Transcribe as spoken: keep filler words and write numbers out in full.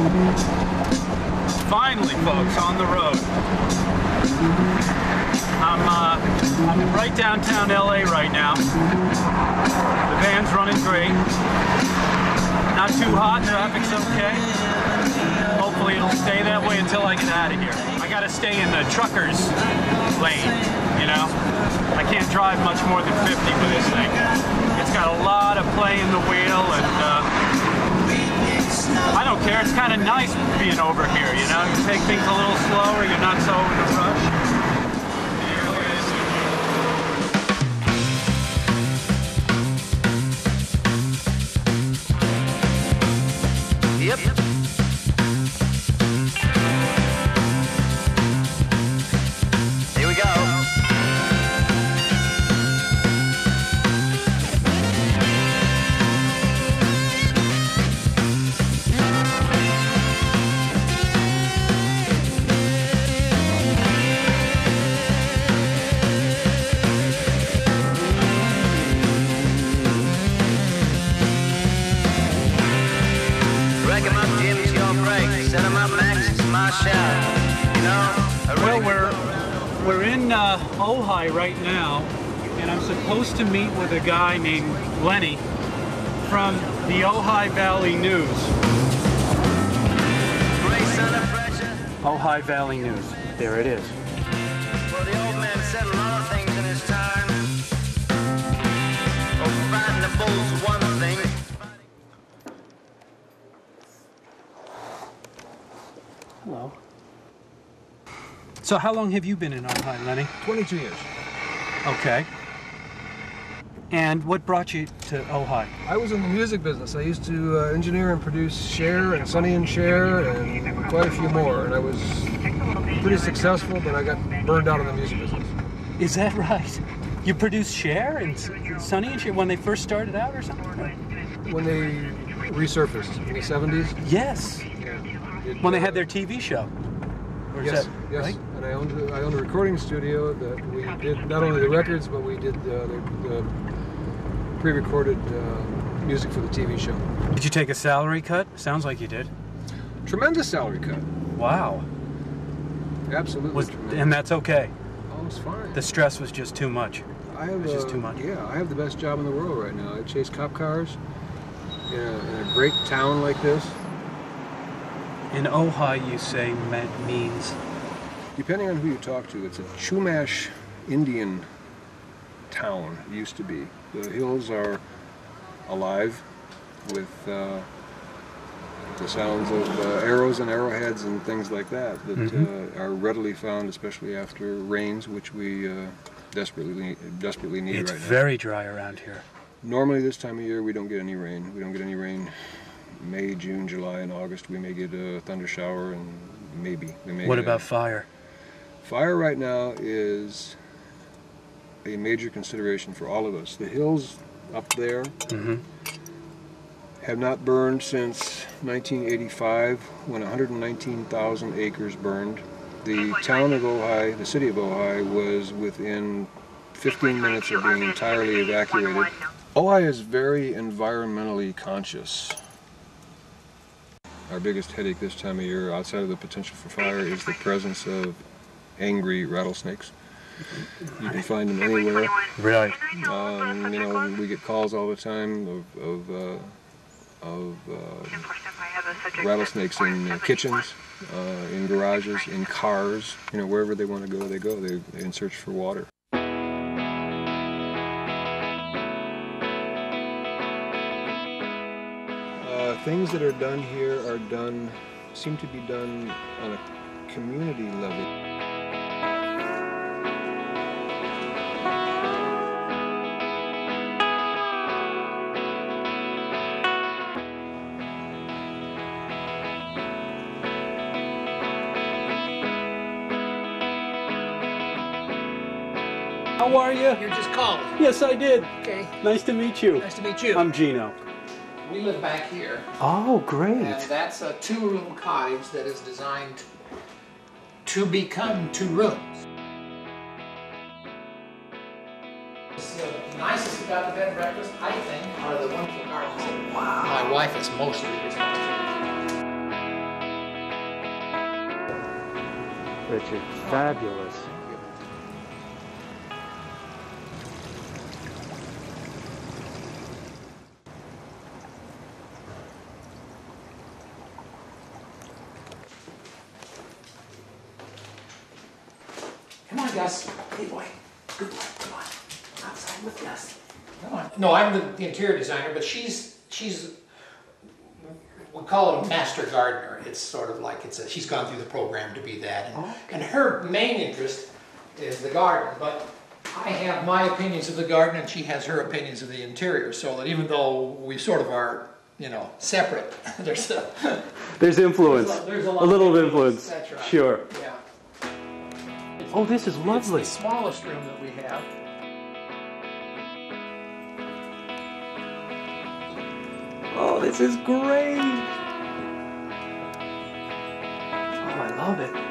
Finally, folks, on the road. I'm, uh, I'm right downtown L A right now. The van's running great. Not too hot, traffic's okay. Hopefully it'll stay that way until I get out of here. I gotta stay in the trucker's lane, you know? I can't drive much more than fifty with this thing. It's got a lot of play in the wheel, and uh, I don't care. It's kind of nice being over here, you know? You take things a little slower, you're not so in a rush. Yep. Here we go. Well, we're we're in uh, Ojai right now, and I'm supposed to meet with a guy named Lenny from the Ojai Valley News. Ojai Valley News. There it is. Well, the old man said a lot of things in his time. Oh, fighting the bulls one thing. Hello. So how long have you been in Ojai, Lenny? twenty-two years. Okay. And what brought you to Ojai? I was in the music business. I used to uh, engineer and produce Cher and Sonny and Cher and quite a few more. And I was pretty successful, but I got burned out of the music business. Is that right? You produced Cher and Sonny and Cher when they first started out or something? When they resurfaced in the seventies? Yes. Yeah. It, When they uh, had their T V show. Or is Yes, that yes. right? And I owned, I owned a recording studio that we did not only the records, but we did uh, the, the pre-recorded uh, music for the T V show. Did you take a salary cut? Sounds like you did. Tremendous salary cut. Wow. Absolutely Was, tremendous. and that's okay. Oh, it's fine. The stress was just too much. I have It's just uh, too much. Yeah, I have the best job in the world right now. I chase cop cars in a, in a great town like this. In Ojai, you say me- means? Depending on who you talk to, it's a Chumash Indian town, it used to be. The hills are alive with uh, the sounds of uh, arrows and arrowheads and things like that that Mm-hmm. uh, are readily found, especially after rains, which we uh, desperately need, desperately need It's right now. very dry around here. Normally this time of year we don't get any rain. We don't get any rain. May, June, July, and August we may get a thunder shower, and maybe we may. What get about a, fire? Fire right now is a major consideration for all of us. The hills up there Mm-hmm. have not burned since nineteen eighty-five, when one hundred nineteen thousand acres burned. The town of Ojai, the city of Ojai, was within fifteen minutes of being entirely evacuated. Ojai is very environmentally conscious. Our biggest headache this time of year, outside of the potential for fire, is the presence of angry rattlesnakes. You can find them anywhere. Right. Um, you know, we get calls all the time of, of, uh, of uh, rattlesnakes in uh, kitchens, uh, in garages, in cars. You know, wherever they want to go, they go. They, they're in search for water. Uh, things that are done here are done, seem to be done on a community level. How are you? You just called. Yes, I did. Okay. Nice to meet you. Nice to meet you. I'm Gino. We live back here, Oh, great. and that's a two-room cottage that is designed to become two rooms. The nicest about the bed and breakfast, I think, are the wonderful gardens. Wow. My wife is mostly responsible. Richard. Fabulous. Come on, Gus. Hey, boy. Good boy. Come on. Outside with Gus. Come on. No, I'm the, the interior designer, but she's she's we call it a master gardener. It's sort of like it's a, she's gone through the program to be that, and, Okay. and her main interest is the garden. But I have my opinions of the garden, and she has her opinions of the interior. So that even though we sort of are, you know, separate, there's a, There's influence. There's a- there's a lot a little of of influence. influence. That's right. Sure. yeah. Oh, this is lovely. It's the smallest room that we have. Oh, this is great. Oh, I love it.